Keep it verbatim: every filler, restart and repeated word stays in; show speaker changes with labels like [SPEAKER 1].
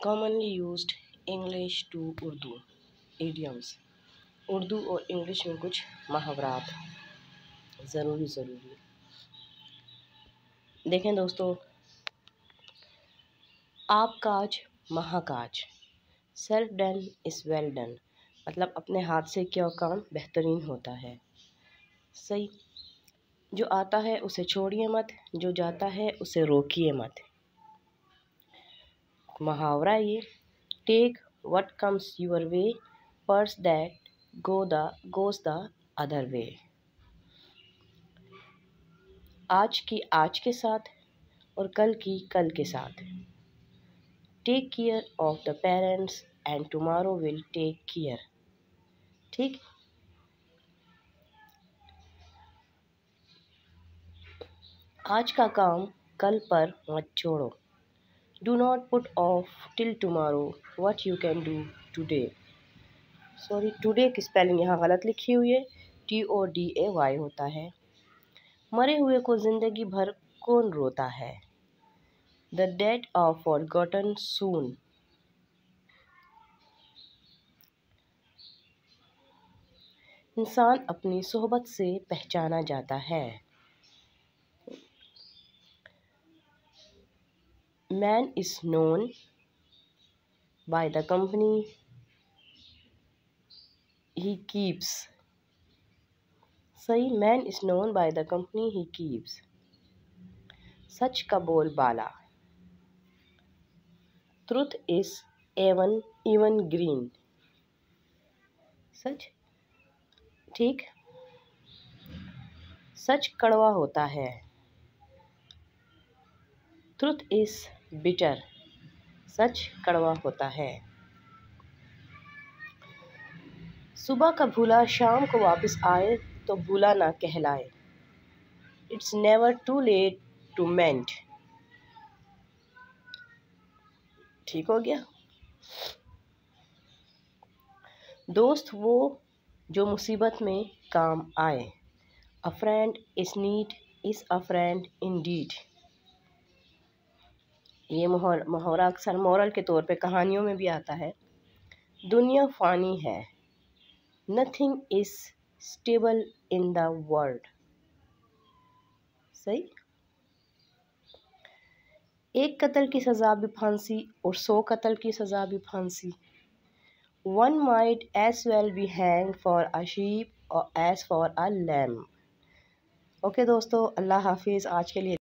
[SPEAKER 1] commonly used English to Urdu idioms। Urdu और English में कुछ मुहावरात ज़रूरी ज़रूरी देखें दोस्तों। आप काज महाकाज, self done is well done, मतलब अपने हाथ से किया काम बेहतरीन होता है। सही। जो आता है उसे छोड़िए मत, जो जाता है उसे रोकिए मत। मुहावरा ये, take what comes your way, purse that go the goes the other way. आज की आज के साथ और कल की कल के साथ। Take care of the parents and tomorrow will take care. ठीक। आज का काम कल पर मत छोड़ो। Do not put off till tomorrow what you can do today. Sorry, today की स्पेलिंग यहाँ गलत लिखी हुई है, T O D A Y होता है। मरे हुए को जिंदगी भर कौन रोता है। The dead are forgotten soon. इंसान अपनी सोहबत से पहचाना जाता है। Man is known by the company he keeps। सही, man is known by the company he keeps। सच का बोल बाला। Truth is even even green। सच। ठीक। सच कड़वा होता है। Truth is bitter। सच कड़वा होता है। सुबह का भूला शाम को वापस आए तो भूला ना कहलाए। It's never too late to mend। ठीक हो गया। दोस्त वो जो मुसीबत में काम आए। A friend is need is a friend indeed। ये मुहावरा अक्सर मोरल के तौर पे कहानियों में भी आता है। दुनिया फ़ानी है। Nothing is stable in the world। सही। एक कत्ल की सज़ा भी फांसी और सौ कत्ल की सज़ा भी फांसी। One might as well be hanged for a sheep or as for a lamb। Okay दोस्तों, अल्लाह हाफिज़। आज के लिए